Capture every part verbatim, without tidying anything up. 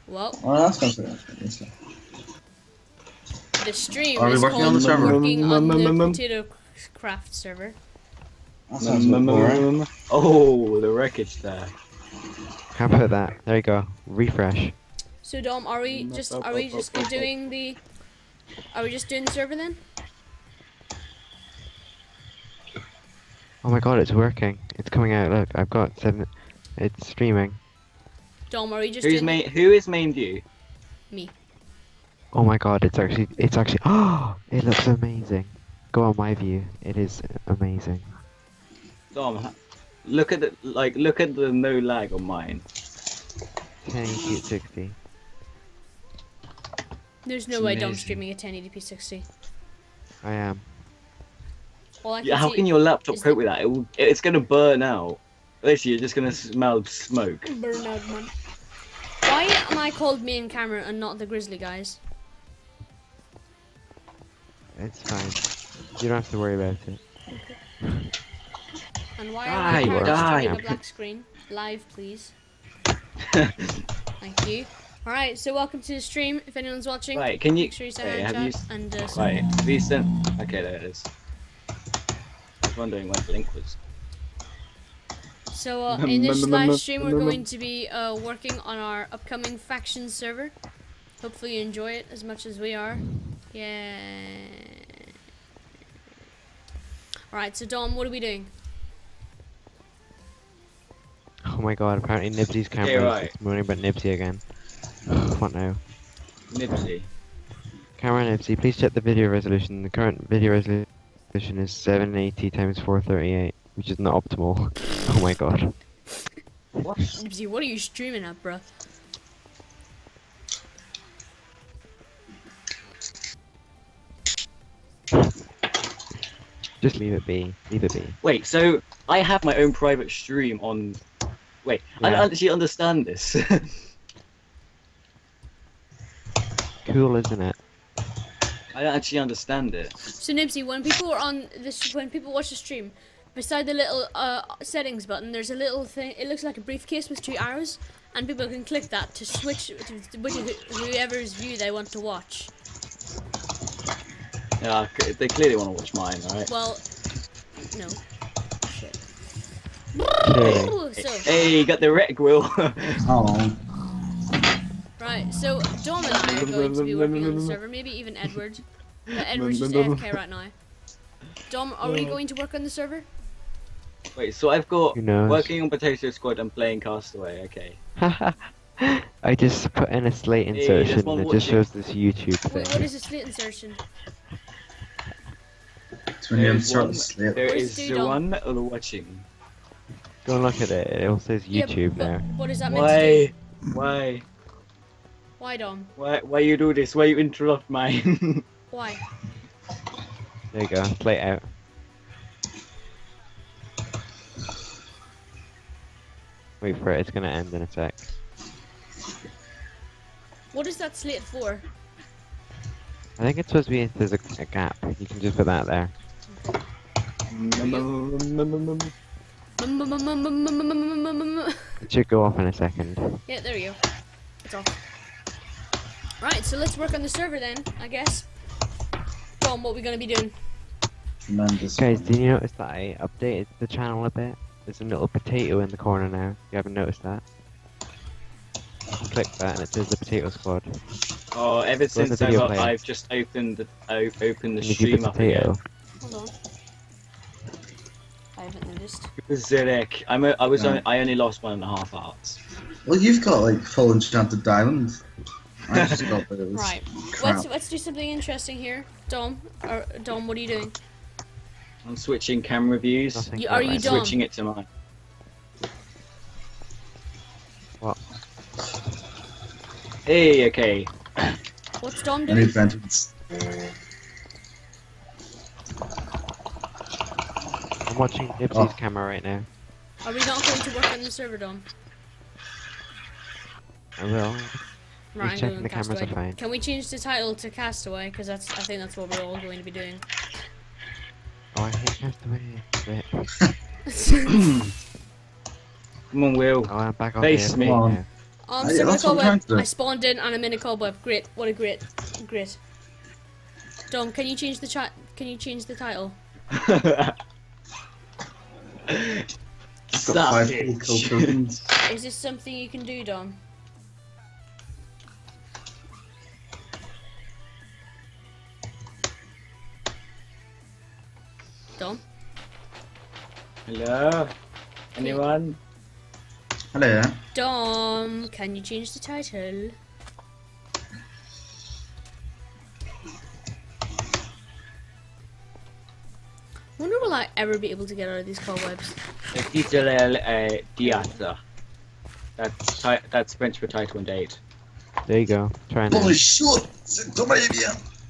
Well, Oh, that's good. The stream Are we is working called on the server? Working on the Potato Craft server. That sounds a bit boring. Oh, the wreckage there. How about that? There you go. Refresh. So Dom, are we just are we just doing the are we just doing the server then? Oh my god, it's working. It's coming out. Look, I've got seven. It's streaming. Dom, are we just Who's doing main? Who is main view? me? Oh my god, it's actually. It's actually. Oh, it looks amazing. Go on my view. It is amazing. Dom, look at the like. Look at the no lag on mine. ten eighty at sixty. There's no It's way Dom's amazing. streaming at ten eighty p sixty. I am. All I can Yeah, how see can your laptop is cope the- with that? It will, it's gonna burn out. Basically, you're just gonna smell smoke. Burn out, man. Why am I called main camera and not the grizzly guys? It's fine. You don't have to worry about it. And why Die, are my characters die. doing a black screen? Live, please. Thank you. Alright, so welcome to the stream. If anyone's watching, Right, can you? make sure you say Wait, hi in have you? chat s- and uh, Right, have you sent? Okay, there it is. I was wondering where the link was. So uh, in this live stream, we're going to be uh, working on our upcoming faction server. Hopefully you enjoy it as much as we are. Yeah. Alright, so Dom, what are we doing? Oh my god, apparently Nibsy's camera Okay, right. is moaning about Nibsy again. What now? Nibsy. Camera Nibsy, please check the video resolution. The current video resolution is seven eighty times four thirty-eight, which is not optimal. Oh my god. What? Nibsy, what are you streaming at, bruh? Just leave it be. Leave it be. Wait, so I have my own private stream on. Wait, I Yeah. don't actually understand this. Cool, isn't it? I don't actually understand it. So Nibsy, when people are on this, when people watch the stream, beside the little uh, settings button, there's a little thing. It looks like a briefcase with two arrows, and people can click that to switch to which whoever's view they want to watch. Yeah, c- they clearly want to watch mine, right? Well, no. Shit. Clearly. Ooh, so, Hey, you got the wreck wheel. Oh, right, so Dom and I are going to be working on the server, maybe even Edward. But Edward's just A F K right now. Dom, are we going to work on the server? Wait, so I've got Who knows? working on Potato Squad and playing Castaway. Okay. I just put in a slate Hey, insertion there's one and it just watching. shows this YouTube Wait, what thing. is a slate insertion? it's when you There's insert one, the slate. there Where's is the the dog? one or the watching. Go and look at it. It all says Yeah, YouTube but there. what is that meant to do? Why? Why? Why, Dom? Why? Why you do this? Why you interrupt mine? Why? There you go. Slate out. Wait for it. It's gonna end in a sec. What is that slate for? I think it's supposed to be if there's a, a gap. You can just put that there. It should go off in a second. Yeah, there you go. It's off. Right, so let's work on the server then, I guess. Dom, what are we going to be doing? Tremendous. Guys, did you notice that I updated the channel a bit? There's a little potato in the corner now. You haven't noticed that? You can click that and it says the Potato Squad. Oh, ever since the video I've, player? I've just opened the o- opened the Can you do stream the up again. potato? Hold on. I haven't noticed. Zedek, I'm a, I was No. only, I only lost one and a half hearts. Well, you've got like full enchanted diamond. I just got that it was Right, crap. let's let's do something interesting here. Dom, or Dom, what are you doing? I'm switching camera views. Nothing You- are you quite done? right. Switching it to mine. What? Hey, okay. What's Dom I doing? need vengeance. I'm watching Nibsy's Oh. camera right now. Are we not going to work on the server, Dom? I will. Right, I'm checking going the cameras are Castaway. fine. Can we change the title to Castaway? Because that's I think that's what we're all going to be doing. Oh, I hate Castaway. Rip. Come on, Will. Oh, I'm back on Face here. me. Come on. now. Um, Uh, yeah, similar that's what I'm trying cobweb. to do. I spawned in and I'm in a cobweb. Great. What a great, great. Dom, can you change the chat? Can you change the title? I've got five full Savage. kill tokens. Is this something you can do, Dom? Dom? Hello? Anyone? Hello, yeah. Dom, can you change the title? Wonder will I ever be able to get out of these cobwebs? Titulel uh, Diata. That's ti that's French for title and date. There you go. Try now. Holy shit! Come here.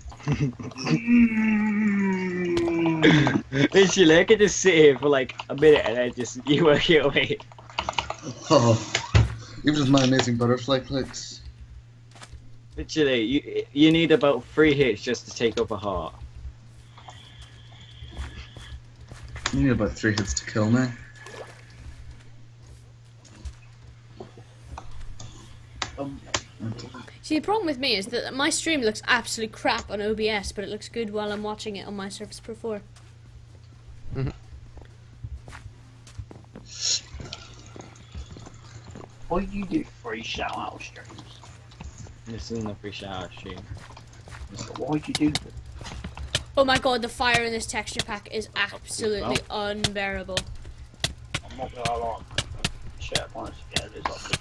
Literally, I could just sit here for like a minute and then just you work it away. Oh, even with my amazing butterfly clicks. Literally, you you need about three hits just to take up a heart. You need about three hits to kill me. Um, See, the problem with me is that my stream looks absolutely crap on O B S, but it looks good while I'm watching it on my Surface Pro four. Why do you do free shout out streams? This isn't a free shout out stream. Why do you do them? Oh my god, the fire in this texture pack is absolutely unbearable. I'm not gonna lie. Share points, yeah, it is like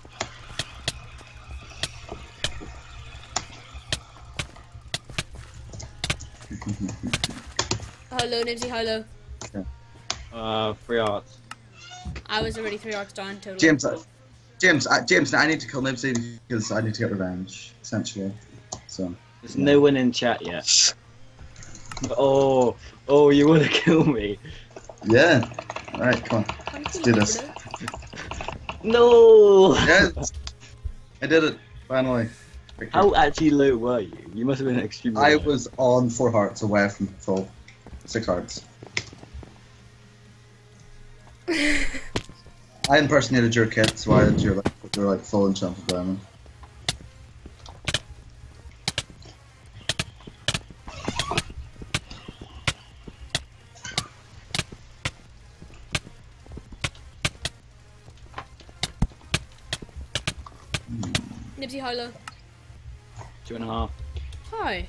Hello, Nibsy, hello. Uh, free hearts. I was already three arcs down total. James, uh, James, uh, James, I need to kill Nibsy because I need to get revenge, essentially. So. There's no one in chat yet. Oh, oh, you wanna kill me? Yeah. All right, come on. Let's do this. No! Yes. I did it finally. How actually low were you? You must have been extremely I low. was on four hearts away from full. Six hearts. I impersonated your kit, so I had your like, your, like full enchanted diamond. Nibsy, hello. Two and a half. Hi.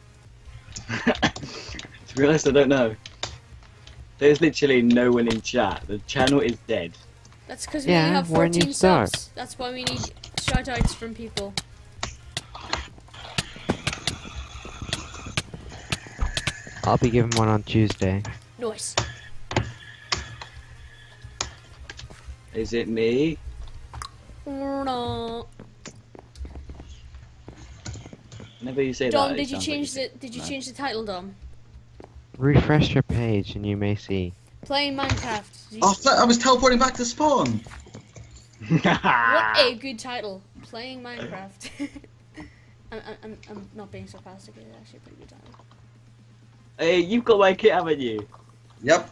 To be honest, I don't know. There's literally no one in chat. The channel is dead. That's because we Yeah, only have where do you fourteen start? subs. That's why we need shoutouts from people. I'll be giving one on Tuesday. Nice. Is it me? No. Whenever you say Dom, that, it did you sounds change like the Did you no. change the title, Dom? Refresh your page and you may see. Playing Minecraft. Oh, flip, I was teleporting back to spawn. What a good title. Playing Minecraft. I'm, I'm, I'm not being sarcastic. It's actually a pretty good title. Hey, you've got my kit, haven't you? Yep.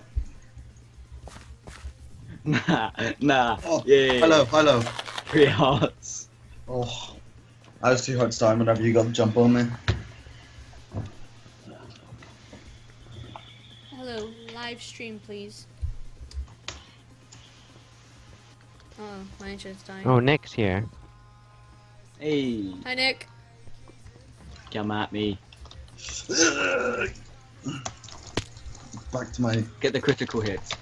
Nah, nah. Oh, yeah. hello, hello. Three hearts. Oh, I was two hearts down whenever you got the jump on me. Hello, live stream, please. Oh, my internet's dying. Oh, Nick's here. Hey, Hi, Nick. come at me. Back to my. Get the critical hits.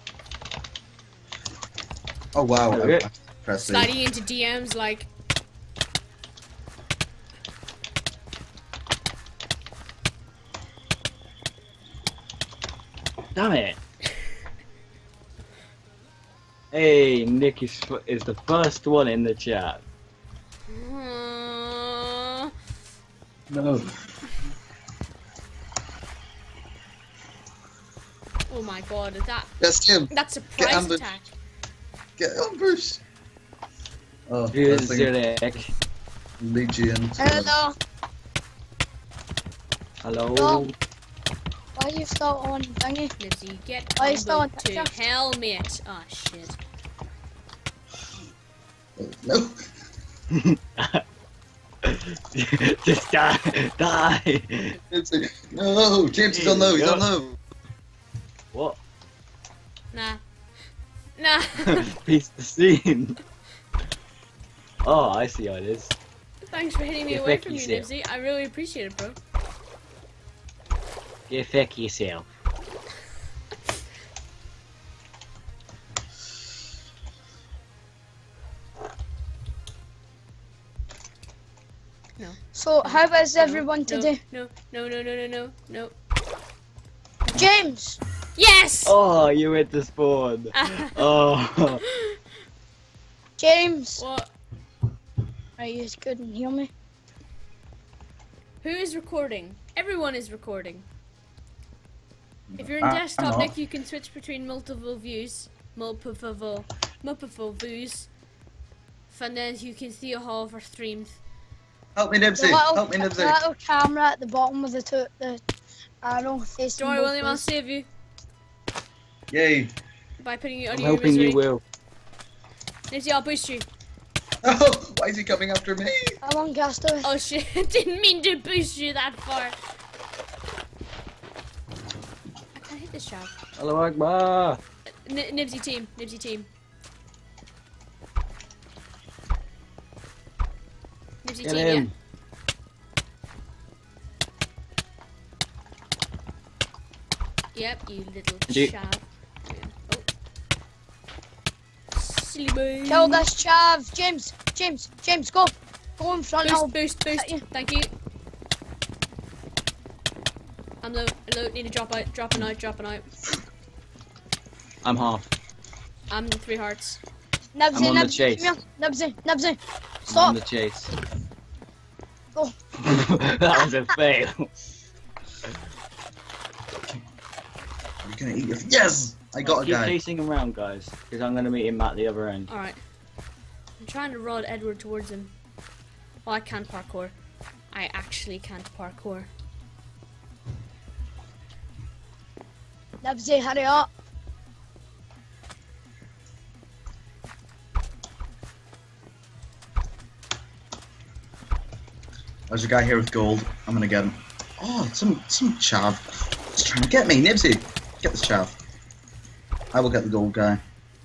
Oh wow! I, Okay. I pressed it. Sliding into D Ms like. Damn it. Hey, Nick is, f- is the first one in the chat. Uh, No. oh my god, that Yes, Jim. that's a Get price ambushed. attack. Get ambush. Oh, Here's that thing Nick. leads you into. Hello. Hello. No. Why you still on thingy? Lizzie, get Why you still on comboed to TikTok? helmet. Oh shit. No. Just die, die. Nibsy. No, James, you don't know, you don't know. What? Nah. Nah. Piece the scene. Oh, I see how it is. Thanks for hitting me Get away back from you, yourself. Nibsy. I really appreciate it, bro. Get fuck yourself. No. So, how is No, everyone no, today? No, no, no, no, no, no, no. James! Yes! Oh, you went to spawn. Oh. James! What? Right, you just couldn't hear me. Who is recording? Everyone is recording. If you're in Ah, I'm desktop, not. Nick, you can switch between multiple views. Multiple, multiple views. And then you can see all of our streams. Help me, The Nibsy. little, Help me, the Nibsy. little camera at the bottom with the, two, the arrow facing Don't worry, both William, I'll ways. save you Yay. by putting you I'm under your hoping misery. you will. Nibsy, I'll boost you. Oh, why is he coming after me? How long, Castaway? Oh shit, didn't mean to boost you that far. I can't hit this shot. Hello, Akbar. N Nibsy team, Nibsy team. Nibsy Get team, him. yeah. Yep, you little Do- chav. Oh. Silly boy. Kill this chav! James! James! James, go! Go in front, I'll Boost, boost, hit you. boost. Thank you. I'm low, low, need to drop out, dropping out, dropping out. I'm half. I'm three hearts. Nibsy, I'm on the Nibsy, chase. come here. Nibsy, Nibsy. I'm Stop! on the chase. Go. That was a fail. You're gonna eat your. Yes! I got a Keep guy. chasing him around, guys, because I'm gonna meet him at the other end. Alright. I'm trying to rod Edward towards him. Oh, I can't parkour. I actually can't parkour. Nibsy, hurry up. There's a guy here with gold. I'm gonna get him. Oh, some some chav. He's trying to get me. Nibsy, get this chav. I will get the gold guy.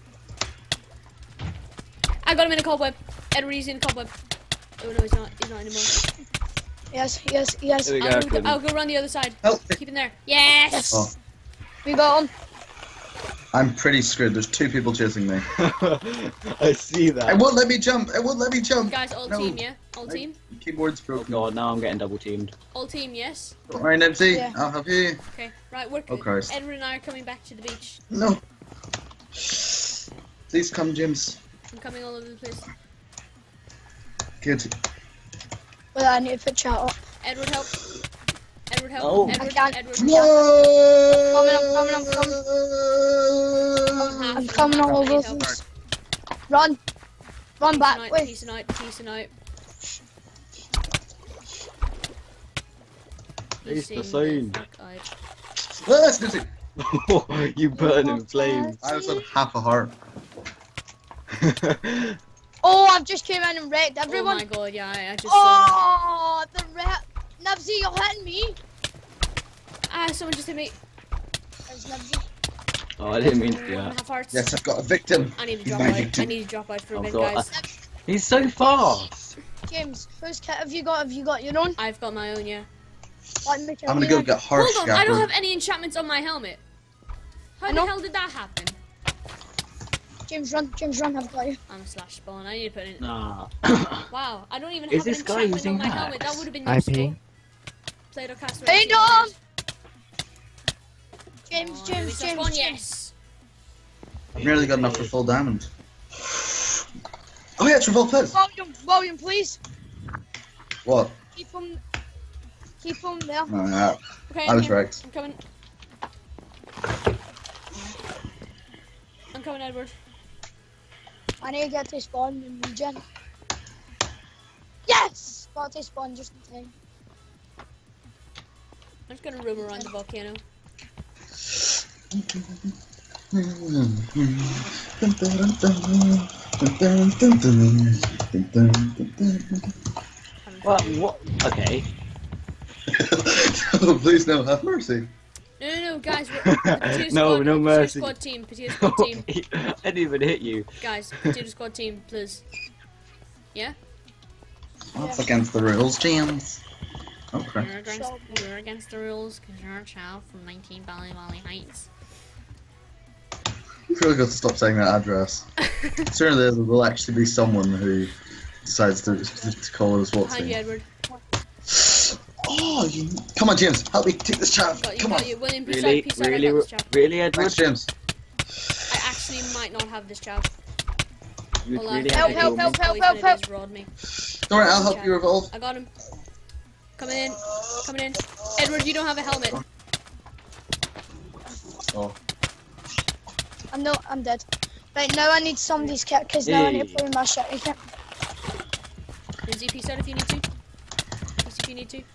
I got him in a cobweb. Edward, he's in a cobweb. Oh no, he's not. He's not anymore. Yes, yes, yes. Here we I'll go. go, I'll go run the other side. Help me. Keep him there. Yes! Yes. Oh, We got him. I'm pretty screwed. There's two people chasing me. I see It that. won't let me jump. It won't let me jump. Guys, all No. team, yeah? All My team? Keyboard's Oh broken. god, now I'm getting double teamed. All team, yes? Don't worry, Nibsy. Yeah. I'll help you. Okay, right, we're Oh, Christ. Edward and I are coming back to the beach. No. Please come, James. I'm coming all over the place. Good. Well, I need to put chat up. Edward, help. Edward, help. Oh. Edward, I can't. Edward. Coming, I'm coming, I'm coming. Half I'm of coming them all need over help. the place. Run. Run back. Tonight, Wait. peace and out, peace and out. Peace the Peacing scene. fuck out. Ah, it's Nibsy. You burn in flames. I was on half a heart. Oh, I've just came in and wrecked Oh everyone. my god, yeah, I, I just saw that. Oh, the wreck. Nibsy, you're hitting me. Ah, someone just hit me. There's Nibsy. Oh, I didn't mean to One do and a that. half hearts. Yes, I've got a victim. I need to He's drop my out. I victim. need to drop out for a Oh bit, god. guys. He's so fast. James, whose kit have you got? Have you got your own? I've got my own, yeah. Let me kill I'm gonna you go then. get harsh. Hold on, I don't Gaffer. have any enchantments on my helmet. How I the know. hell did that happen? James, run. James, run. I've got you. I'm a slash spawn. I need to put in. Nah. Wow, I don't even Is have an this guy enchantment using on my hacks? helmet. That would have been I P. useful. Played or cast. Hey, ready, Dom! team James, players. James, Oh, enemy James, slash spawn, James. yes. I've nearly got enough for full diamond. Oh yeah, it's revolt pit. William, William, please. What? Keep him. Keep him there. Oh, yeah. Okay, I I'm was here. wrecked. I'm coming. I'm coming, Edward. I need to get to spawn and regen. Yes! Got to spawn just in time. I'm just gonna roam around the volcano. Dun, dun, dun, dun, dun. What? What? Okay. Oh, please no, have mercy. No, no, no, guys. We're, the potato No, squad, no potato mercy. squad team, potato squad team. I didn't even hit you. Guys, potato squad team, please. Yeah? That's against the rules, James. Okay. We're against, we're against the rules because you're a child from nineteen Valley Valley Heights. You've really got to stop saying that address. Sooner or later, there will actually be someone who decides to, to call us what's Behind you, it. Edward. Oh, you... Come on, James. Help me take this child. Got you, Come got on. you. William, peace Really, out, peace out. I really, got this job. really, Edward? Thanks, James. I actually might not have this job. You Hold on. really Help, have to help, kill help, me? help, Oh, he's help, gonna help. just rod me. Don't worry, I'll help you revolve. I got him. Coming in. Coming in. Edward, you don't have a helmet. Oh. I'm not. I'm dead. Right now, I need somebody's kit because now I need to Hey. play my shitty kit. Lindsay, peace out if you need to. Peace if you need to.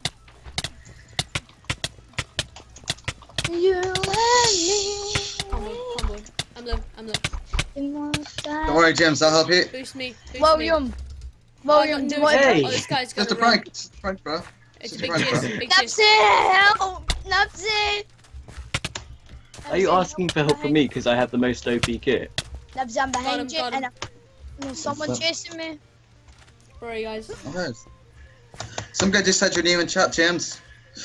You and me. Combo, combo. I'm low, I'm low. Don't worry, James. I'll help you. Boost me, boost William. me. William, do you want Hey. Oh, this guy's got Just a a run. prank. Just a prank, bro. It's a Just big prank, chase, bro. big chase. Nupsy, help! Nupsy! Are you asking for help from me because I have the most O P kit? Nubsy, I'm Got him, behind you, got him. and I'm, there's someone What's up? chasing me. Where are you guys? Alright. Some guy just said your name in chat, James.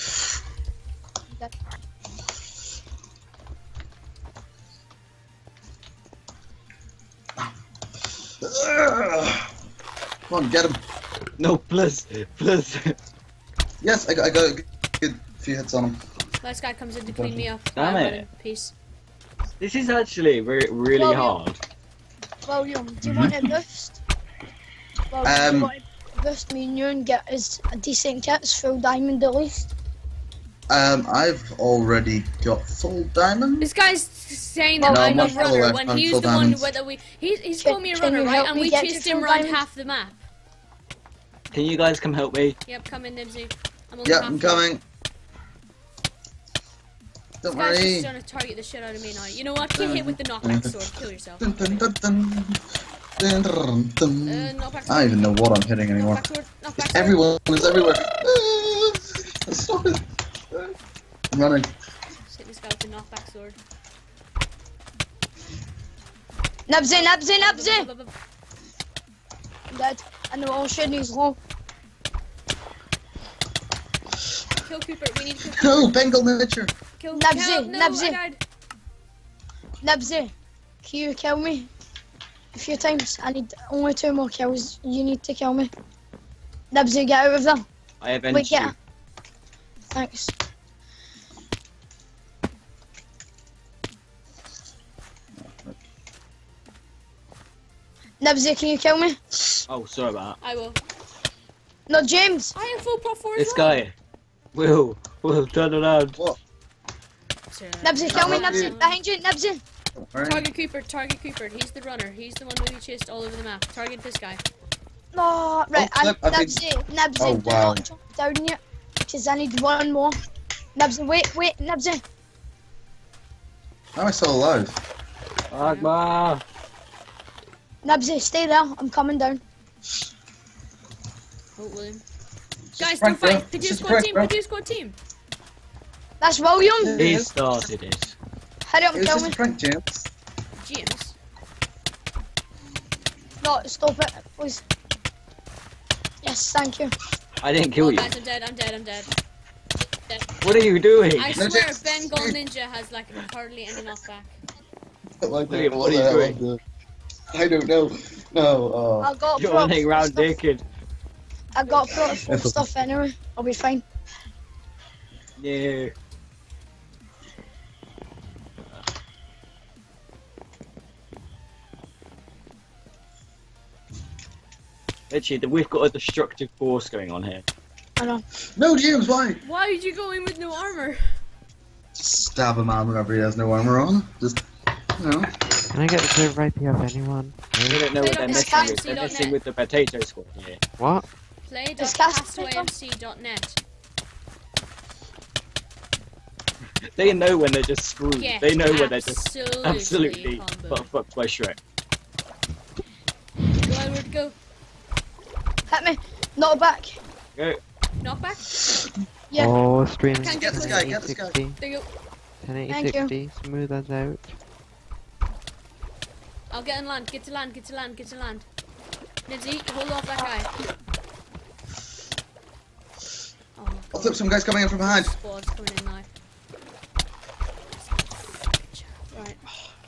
Come on, get him. No, plus, plus. Yes, I got, I got a good, good few hits on him. This guy comes in to clean me up. Damn I'm it. running. Peace. This is actually re really Well, you- hard. William, do you want a boost? William, do Um, you want to boost me and you and get us a decent kits, full diamond at least? Um, I've already got full diamond. This guy's saying No, that I'm a much runner lower. when I'm he's full the one diamonds. whether we he's he's Can- called me a can runner, you right? help And me we get to chased him full around diamonds? half the map. Can you guys come help me? Yep, come in, Nibsy. I'm only Yeah, half I'm full. coming. This Don't guy's worry. just trying to target the shit out of me now. You know what? Get hit with the knockback sword. Kill yourself. Dun, dun, dun, dun. Dun, dun, dun. Uh, knockback sword. I don't even know what I'm hitting anymore. Knockback sword. Knockback sword. Everyone is everywhere. Ah, Stop it. I'm running. Just hit this guy with the knockback sword. Nubsy, Nubsy, Nubsy! I'm dead. And they're all shooting his low. Kill Cooper. We need Cooper. No, Bengal miniature. Kill Nabsy, kill- No, Nabsy. I died. Nubsy, can you kill me? A few times. I need only two more kills. You need to kill me. Nubsy, get out of there. I Wait, avenged get you. out. Thanks. Nubsy, can you kill me? Oh, sorry about that. I will. No, James. I am full prop four as This well. guy. Will, Will, turn around. What? Nubsy, kill me, I'll help Nubsy. you. Behind you, Nubsy. Don't worry. Target Cooper. Target Cooper. He's the runner. He's the one who we chased all over the map. Target this guy. No, right, Oh, I'm flip, I think- Nubsy, Nubsy, Oh, do wow. not jump down yet. Because I need one more. Nubsy, wait, wait, Nubsy. How am I still alive? Agma. Nubsy, stay there. I'm coming down. Oh, William. It's Guys, just a prank, don't bro. fight. It's Potato just a squad prank, team. bro. Potato squad team. That's William. He started it. Hurry up It and was kill just me. a prank, James. James. No, stop it, please. Yes, thank you. I didn't kill Oh, you. guys, I'm dead. I'm dead. I'm dead. Dead. What are you doing? I No, swear, James. Bengal Ninja has like hardly any knockback. Like, William, what are you the hell doing? I'm doing? I don't know. No, oh. I got You're props running and around stuff. naked. I got props and stuff anyway. I'll be fine. Yeah. Literally, we've got a destructive force going on here. I know. No, James, why? Why did you go in with no armor? Just stab a man whenever he has no armor on. Just, you know. Can I get the server I P of anyone? They No? don't know what they're Play messing dot with. They're net. messing with the potato squad here. What? Play Does dot Cas- castaway M C dot net. They know when they're just screwed. Get They know when they're just absolutely, absolutely comboed. got fucked by Shrek. Go, Edward, go. Hit me. Not back. Go. Knock back. Yeah. Oh, streaming. Can't Get this guy, get this guy. There you go. ten eighty Thank you. sixty, smooth as out. I'll get in land. Get to land. Get to land. Get to land. Nibsy, hold off that guy. Oh my I'll god. flip some guys coming in from behind. Squad's coming in now. Right.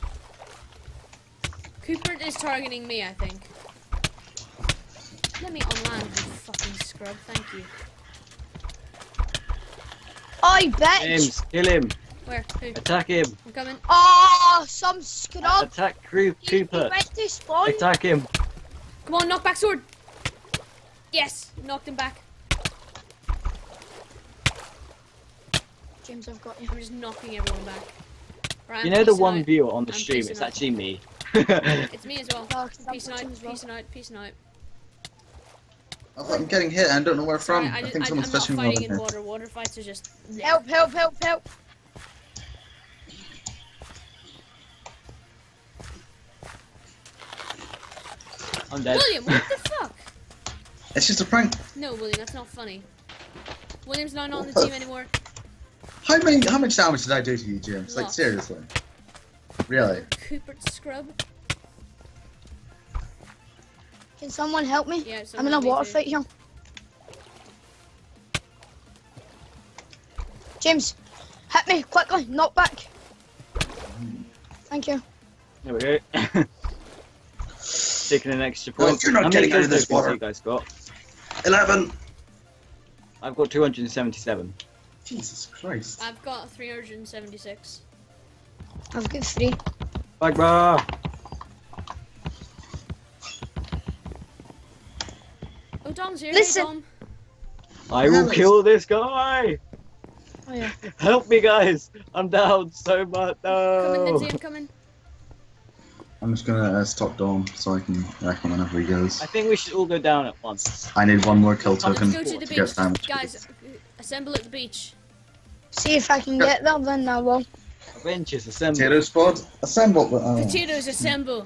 Cooper is targeting me, I think. Let me on land, you fucking scrub. Thank you. Oi, bitch. James, kill him. Where? Who? Attack him. I'm coming. Oh, some scrub. Attack Crew He, he Cooper. went to spawn. Attack him. Come on, knock back sword. Yes, knocked him back. James, I've got you. I'm just knocking everyone back. Right, You I'm know the peacing one out. viewer on the I'm stream, peacing it's out. actually me. It's me as well. Oh, 'cause I'm Peacing out, watching as well. peacing out, peacing out. Oh, I'm getting hit. I don't know where from. Sorry, I, I, just, think I, someone's I'm not fishing rod fighting in in here. water. Water fights are just... Help, help, help, help. I'm dead. William, what the fuck? It's just a prank. No, William, that's not funny. William's not on the What? team anymore. How many? How much damage did I do to you, James? Like Lots. seriously? Really? Cooper scrub. Can someone help me? Yeah, I'm someone in a help me water too. fight here. James, hit me quickly. Knock back. Thank you. There we go. Taking an extra No, point. you're not How many getting out of kills this have you water. guys got? Eleven. I've got two hundred seventy-seven. Jesus Christ. I've got three hundred seventy-six. I've got three. Bagba! Oh, Dom's here. Listen. Hey, Dom. I will kill this guy! Oh yeah. Help me, guys! I'm down so much. Coming, No! Lindsay, I'm coming. I'm just gonna uh, stop Dom so I can wreck him whenever he goes. I think we should all go down at once. I need one more kill Let's token go to the to get beach. damage. Guys, assemble at the beach. See if I can get there, then I will. Avengers assemble. Potato squad, assemble. Oh. Potatoes assemble.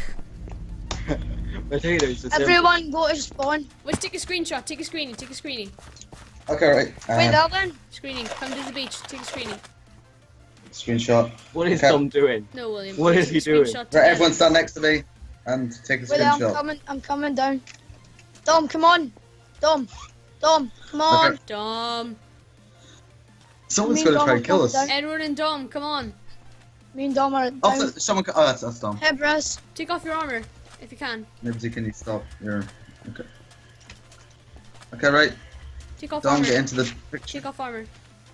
Potatoes assemble. Everyone go to spawn. Let's take a screenshot. Take a screening. Take a screening. Okay, right. Wait Uh, there then. Screening. Come to the beach. Take a screening. screenshot. What is Okay. Tom doing? No, William. What is take a he doing? screenshot Right, together. everyone stand next to me and take a Wait there, I'm screenshot. coming. I'm coming down. Dom, come on. Dom. Dom, come on. Okay. Dom. Someone's Me gonna and try Dom and kill will us. come down. Edward and Dom, come on. Me and Dom are down. Oh, so- someone. Oh, that's, that's Dom. Hey, Bruce. Take off your armor if you can. Nibsy, can you stop? Your. Okay. Okay, right. Take off Dom, armor. get into the picture. Take off armor.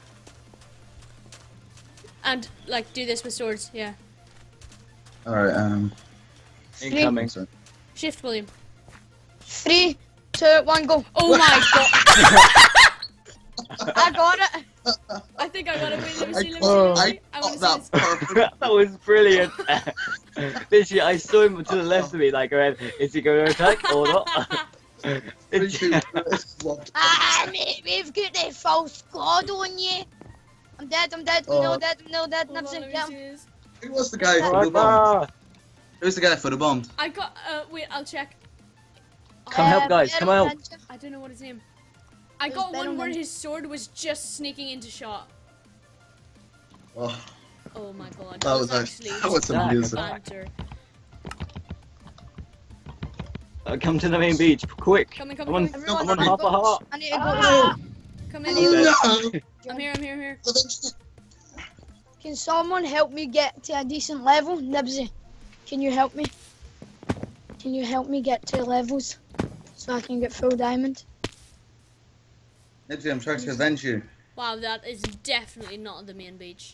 And like do this with swords. Yeah. All right. Um. Incoming. sorry. Shift, William. Three, two, one, go. Oh my god. I got it. I think I got it. Wait, let me I, see. Let me see. oh, Let me I see. I got want to that see this. perfect. That was brilliant. Literally, I saw him to the left of me, like, going, is he going to attack or not? Three, two, one. Ah, mate, we've got the full squad on you. I'm dead, I'm dead, I'm Oh. no dead, I'm no dead. Hold on, Nibsy, let me get see him. this. Who was the guy for the bomb? Who's the guy for the bomb? I got. Uh, wait, I'll check. Come help, guys, Uh, come help. Adventure. I don't know what his name. I There's got Ben one on where them. his sword was just sneaking into shot. Oh, Oh my god. that was actually actually that was Attack, amazing. attack. banter. Uh, come to the main beach, quick. Come in, come I'm in, on, come in. Everyone, I'm on I half a got- heart. I need to go. Ah! Come in. Oh, no. I'm here, I'm here, I'm here. Can someone help me get to a decent level? Nibsy, can you help me? Can you help me get to levels so I can get full diamond? Nibsy, I'm trying to avenge you. Wow, that is definitely not the main beach.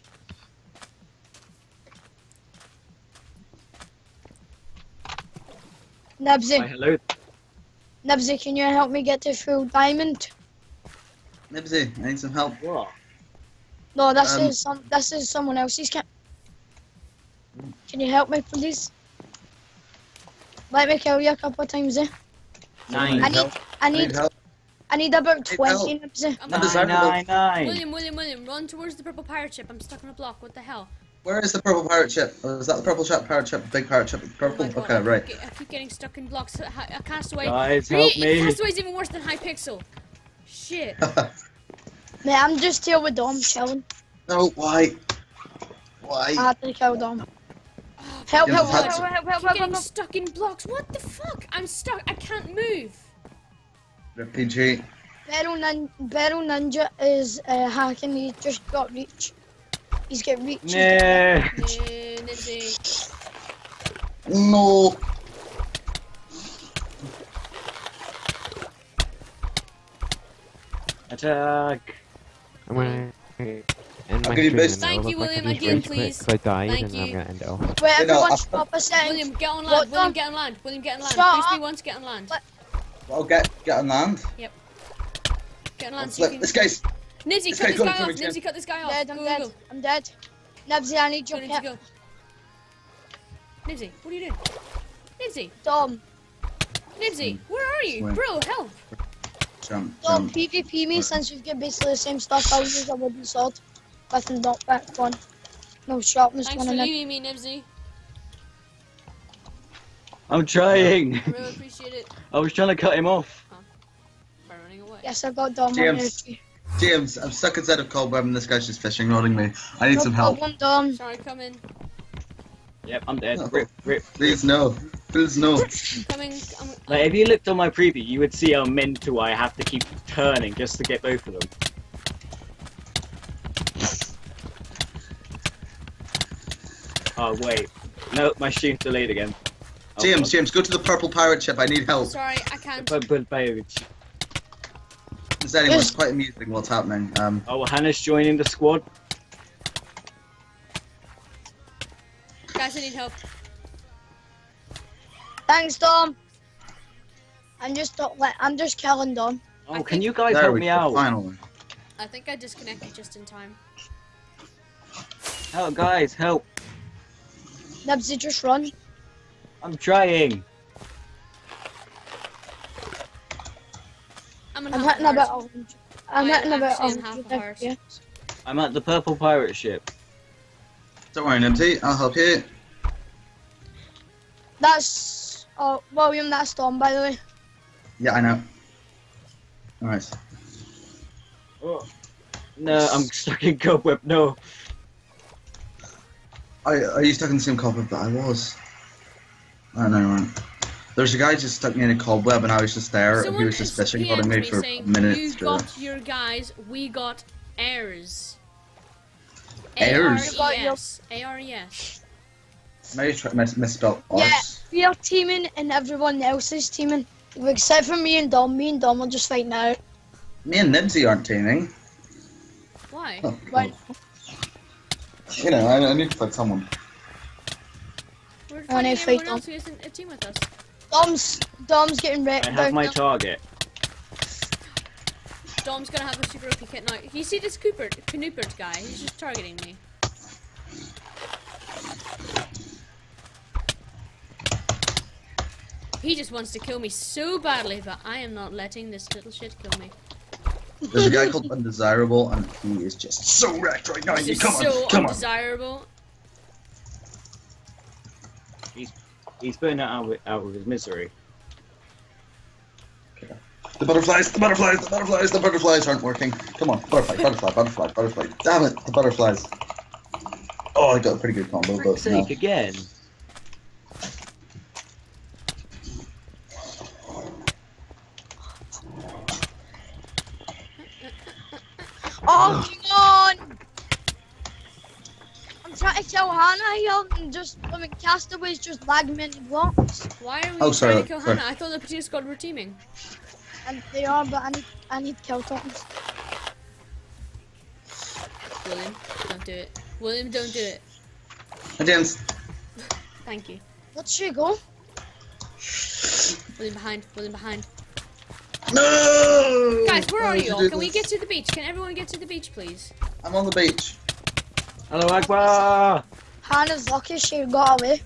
Nibsy, Hi, hello. Nibsy, can you help me get to full diamond? Nibsy, I need some help. What? No, this Um, is some. This is someone else's. Can, can you help me, please? Let me kill you a couple of times, eh? Nine. I need, I I need need, help. I need about Need twenty. Nibsy. I'm Nine, back. Nine, nine, nine. William, William, William, run towards the purple pirate ship. I'm stuck on a block. What the hell? Where is the purple pirate ship? Oh, is that the purple ship, pirate ship, big pirate ship? Purple? Oh my God, Okay, I right. keep, I keep getting stuck in blocks. A castaway. Guys, help me. Castaway's even worse than Hypixel. Shit. Mate, I'm just here with Dom, chilling. No, why? Why? I had to kill Dom. Help, Yeah, help, but help, that's- help, help, I help, keep help, getting help. stuck in blocks. What the fuck? I'm stuck. I can't move. P G. Beryl, nin Beryl Ninja is uh, hacking, he just got reach. He's got reach. he's got Nah. Uh, Nizzy. No. Attack. I'm gonna end I'll my give you stream best. and Thank it'll you, look like I William, just again, rage quit please. 'cause I died Thank and then I'm you. gonna end it off. Wait, You know, everyone I- stop a second. William, get on What, land. William, Dom? get on land. William, get on land. Shut Boost me up. once, get on land. What? Well, get get on land. Get on land so you Look, can... this guy's. Nibsy, this cut guy this going guy for off. me, Tim. Nibsy, cut this guy off. Dead, I'm Go, dead. go, I'm dead. Nibsy, I need go. your Go, Nibsy, help. go. Nibsy, what are you doing? Nibsy, Dom, Nibsy, where are you? Wait. Bro, help. Jump, Dom, jump. PvP me Right. since we've got basically the same stuff. I'll use a wooden sword. With a knockback one. No sharpness Thanks one for in it. leaving me, Nibsy. I'm trying. I really appreciate it. I was trying to cut him off. By running away. Yes, I got Dom on James. here. James, I'm stuck inside of cobweb and this guy's just fishing rodding me. I need No some help. problem, Dom. Sorry, come in. Yep, I'm dead. No. Rip, rip. Please no. Please no. Coming. I'm, Like, if you looked on my preview, you would see how mental I have to keep turning just to get both of them. Oh, wait. No, my stream's delayed again. Oh, James, God. James, go to the purple pirate ship. I need help. sorry, I can't. But, but, babe. This anyway, it's Yes. quite amusing what's happening. Um, Oh, Hannah's joining the squad. Guys, I need help. Thanks, Dom. I'm just not let. I'm just killing Dom. Oh, I can think- you guys there help we me go, out? finally. I think I disconnected just in time. Help, guys, help. Nibsy, just run. I'm trying. I'm, in I'm half hitting a about. heart. one hundred. I'm I hitting am about actually in one half hundred a heart. yeah. I'm at the purple pirate ship. Don't worry, Nibsy. I'll help you. That's. Oh, William, that's Dom, by the way. Yeah, I know. Alright. Oh. No, I'm stuck in cobweb. No. Are, are you stuck in the same cobweb that I was? I know, right. There's a guy just stuck me in a cobweb and I was just there and Someone he was just is fishing P M'd on me me for a saying, minute you straight. got your guys, we got heirs. Heirs? A R E S. A R E S. Maybe try mis misspelled Yeah. arse. We are teaming and everyone else is teaming. Except for me and Dom. Me and Dom are just fighting out. Me and Nibsy aren't teaming. Why? Oh, Right. You know, I, I need to find someone. We're I wanna fighting fight everyone them. else who isn't a team with us. Dom's Dom's getting wrecked I have down my there. target. Dom's gonna have a super O P kit now. You see this Cooper, Canoopert guy? He's just targeting me. He just wants to kill me so badly, but I am not letting this little shit kill me. There's a guy called Undesirable and he is just so wrecked right now. This You is come on, so come on. undesirable. He's burning out with, out with his misery. The butterflies, the butterflies, the butterflies, the butterflies aren't working. Come on, butterfly, butterfly, butterfly, butterfly. Damn it, the butterflies. Oh, I got a pretty good combo, For but frick's no. sake, again. Oh, come on! I'm trying to kill Hannah here and just, I mean, Castaways just lag me into blocks. Why are we Oh, sorry, trying to kill sorry. Hannah? I thought the Potato Squad were teaming. And they are, but I need, I need kill tokens. William, don't do it. William, don't do it. Hi, James. Thank you. Let's she go. William behind. William behind. No! Guys, where Why are would you all? do Can we this? get to the beach? Can everyone get to the beach, please? I'm on the beach. Hello, Akbar! Hannah's lucky she got away.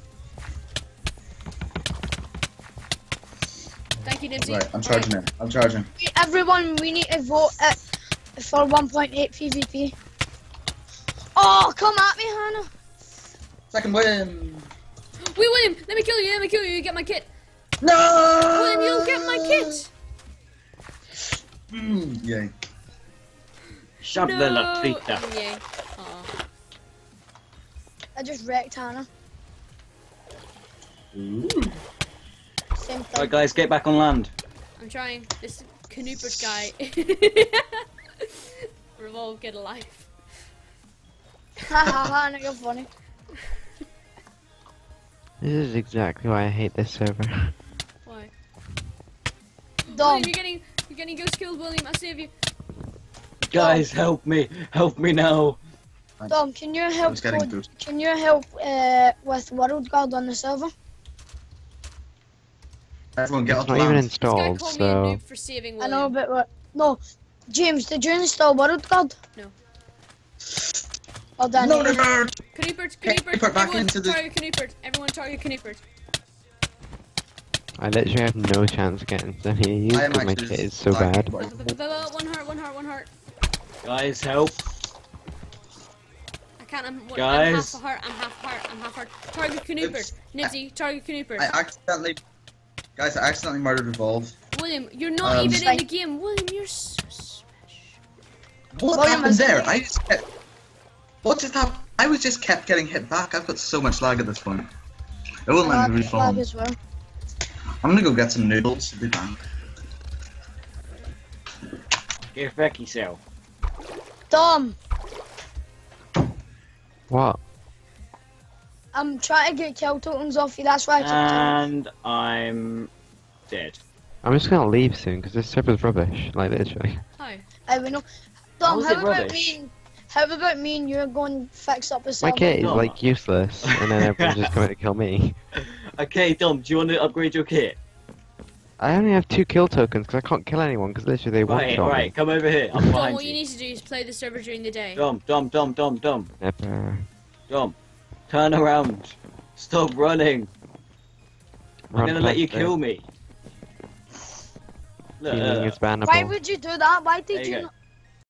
Thank you, Nibsy. Right, I'm charging in. I'm charging. Everyone, we need to vote at, for one point eight PvP. Oh, come at me, Hannah. Second win. Wait, William, let me kill you, let me kill you, you get my kit. No! William, you'll get my kit. Mm, yay. Shove No. the latrita. Yay. Aw. I just wrecked Hannah. Ooh. Same thing. Right, guys, get back on land. I'm trying. This Canoopert guy. Revolve, get a life. Ha ha ha, Hannah, you're funny. This is exactly why I hate this server. Why? Dom. William, you're getting, you're getting ghost killed, William. I'll save you. Guys, help me. Help me now. Dom, can you I help? was getting Code, boost. can you help uh, with World Guard on the server? Everyone get It's off not even land. This guy installed, called me a so noob for saving I William. know, but what? No, James, did you install World Guard? No. Or did No, you? no, no. Canoopert, Hey, Canoopert, put back everyone into the- target Canoopert. Everyone target Canoopert. I literally have no chance of getting to any use I am because my actually kit is so lagging bad. quite a bit. One heart, one heart, one heart. Guys, help. I can't, I'm, one, I'm Guys. half a heart, I'm half heart, I'm half heart. Target Canoopert. Nibsy, target Canoopert. I accidentally, guys, I accidentally murdered Revolve. William, you're not Um, even in the game. William, you're so smash. What William happened is- there? I just kept. What just happened? I was just kept getting hit back. I've got so much lag at this point. It won't let me Flag flag respawn. as well. I'm gonna go get some noodles. I'll be back. Get back yourself. Dom, What? I'm trying to get kill tokens off you. That's why I took time. And I'm dead. I'm just gonna leave soon because this server's rubbish. Like literally. Hi. I will know. Dom, How's how it about rubbish? me? How about me and you going to fix up the My server? kit is No. like useless, and then everyone's just coming to kill me. Okay, Dom, do you want to upgrade your kit? I only have two kill tokens because I can't kill anyone because literally they one Right, shot right, me. come over here. I'm Dom, behind what you you. need to do is play the server during the day. Dom, Dom, Dom, Dom, Dom, Never. Dom. Turn around. Stop running. I'm Run gonna let you past kill it. me. Look, Feeling uh, is bannable. Why would you do that? Why there did you you go. not?